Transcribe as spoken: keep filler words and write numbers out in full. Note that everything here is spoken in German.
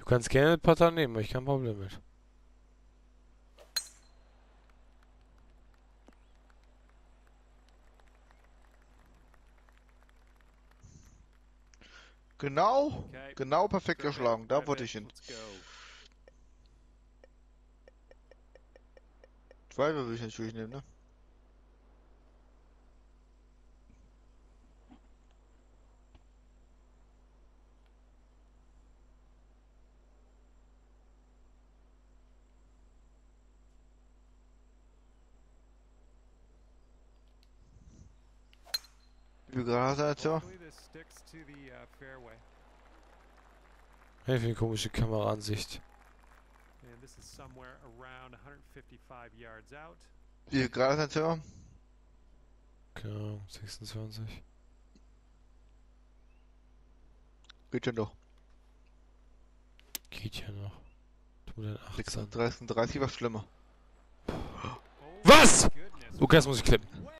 kannst gerne ein Pattern nehmen, hab ich kein Problem mit. Genau, genau perfekt geschlagen. Da wollte ich hin. Driver will ich natürlich nehmen, ne? Wie viel Grad hat er jetzt so? Hey, für eine komische Kameraansicht. Wie viel Grad hat er jetzt so? Keine Ahnung, sechsundzwanzig. Geht schon doch. Geht ja noch. Du denn achtzehn. sechsunddreißig war schlimmer. Was? Okay, das muss ich klippen.